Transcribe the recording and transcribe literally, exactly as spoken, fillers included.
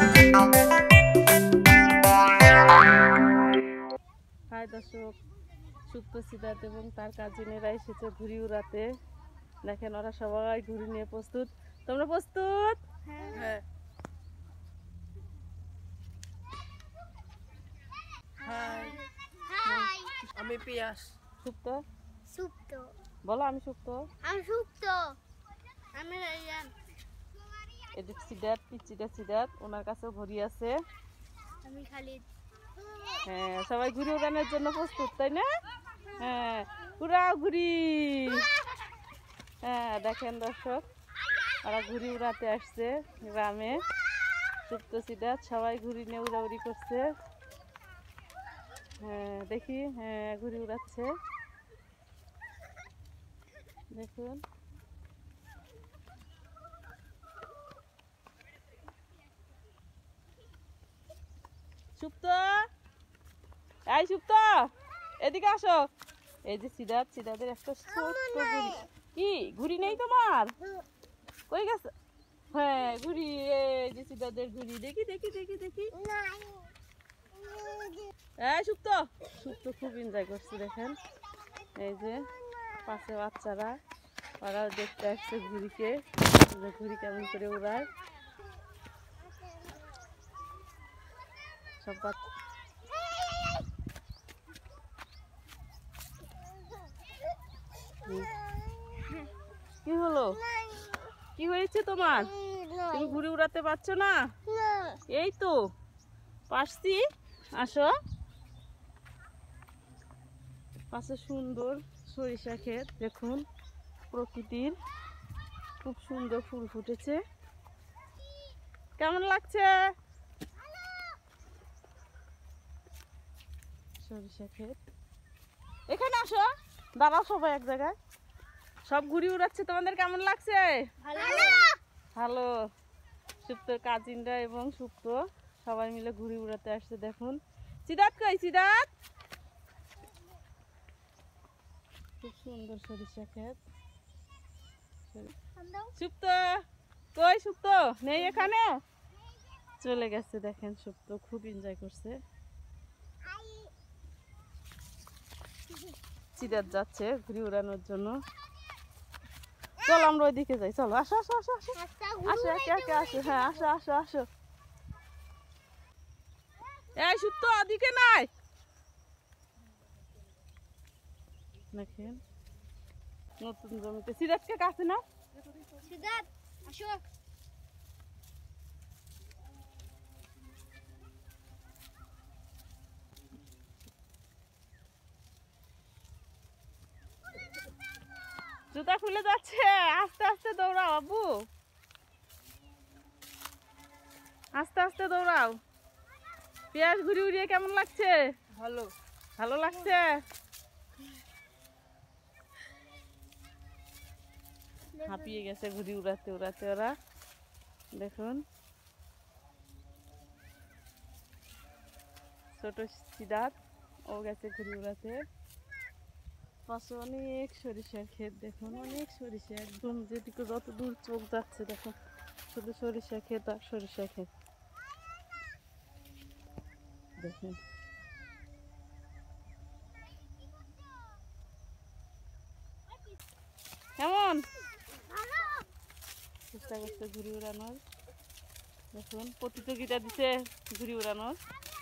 High দর্শক, সুপ্ত সিদ্ধার্থ এবং তার কাজিনেরা এসেছে ঘুড়ি উড়াতে। দেখেন ওরা সবাই ঘুড়ি নিয়ে প্রস্তুত। তোমরা প্রস্তুত? হ্যাঁ। হাই, হাই আমি পিয়াস। সুপ্ত সুপ্ত বলো। আমি সুপ্ত। আমি সুপ্ত আমি রাইয়ান এদিক সিদ্ধার্থ, পিচিটা সিদ্ধার্থ, ওনার কাছেও ঘুড়ি আছে। আমি খালিদ। হ্যাঁ, সবাই ঘুড়ি উড়ানোর জন্য প্রস্তুত, তাই না? হ্যাঁ, উড়াও ঘুড়ি। হ্যাঁ, দেখেন দর্শক, ওরা ঘুড়ি উড়াতে আসছে গ্রামে। সুপ্ত সিদ্ধার্থ সবাই ঘুড়ি নিয়ে উড়াউড়ি করছে। হ্যাঁ দেখি, হ্যাঁ ঘুড়ি উড়াচ্ছে দেখুন। সুপ্ত, এই সুপ্ত, এদিকে আসো। এই যে সিদ্ধার্থ, সিদ্ধার্থের একটা ছোট্ট ঘুড়ি। কি ঘুড়ি নেই তোমার? কই গেছে? হ্যাঁ ঘুড়ি, এই যে সিদ্ধার্থের ঘুড়ি। দেখি দেখি দেখি দেখি। এই সুপ্ত, সুপ্ত খুব এনজয় করছে দেখেন। এই যে পাশে বাচ্চারা, ওরাও দেখতে আসছে ঘুড়িকে, ঘুড়ি কেমন করে উড়ায়। সব বাচ্চা কি হলো? কি হয়েছে তোমার? তুমি ঘুড়ি উড়াতে পারছো না? এই তো পারছি। আসো, পাশে সুন্দর সরিষা ক্ষেত দেখুন, প্রকৃতির খুব সুন্দর ফুল ফুটেছে। কেমন লাগছে? সরিষা ক্ষেত। এখানে আসো, দাঁড়াও সবাই এক জায়গায়। সব ঘুড়ি উড়াচ্ছে, তোমাদের কেমন লাগছে? ভালো। সুপ্ত কাজিনরা এবং সুপ্ত সবাই মিলে ঘুড়ি উড়াতে আসছে দেখুন। সিদ্ধার্থ কই? সিদ্ধার্থ, খুব সুন্দর সরিষা ক্ষেত। সুপ্ত কই? সুপ্ত নেই এখানে, চলে গেছে। দেখেন সুপ্ত খুব এনজয় করছে। সিদ্ধার্থ যাচ্ছে ঘুড়ি উড়ানোর জন্য। চলো আমরা ওইদিকে যাই, চলো। আসো আসো আসো আসো আসো, একে একে আসো। হ্যাঁ আসো আসো আসো। এই সুপ্ত ওদিকে নাই। দেখেন নতুন জমিতে সিদ্ধার্থকে কাছে না। সিদ্ধার্থ আসো। জুতা খুলে যাচ্ছে, আস্তে আস্তে দৌড়াও আব্বু, আস্তে আস্তে দৌড়াও। পিয়াস ঘুরি উড়িয়ে কেমন লাগছে? ভালো। ভালো লাগছে। হাঁপিয়ে গেছে ঘুড়ি উড়াতে উড়াতে ওরা। দেখুন ছোট সিদ্ধার্থ, ও গেছে ঘুড়ি উড়াতে। পাশে অনেক সরিষার ক্ষেত দেখুন, অনেক সরিষা, একদম যেদিকে যত দূর চোখ যাচ্ছে দেখুন শুধু সরিষা ক্ষেত আর সরিষা ক্ষেত দেখুন। কেমন চেষ্টা করছে ঘুড়ি উড়ানোর। দেখুন প্রতিযোগিতা দিচ্ছে ঘুড়ি উড়ানোর।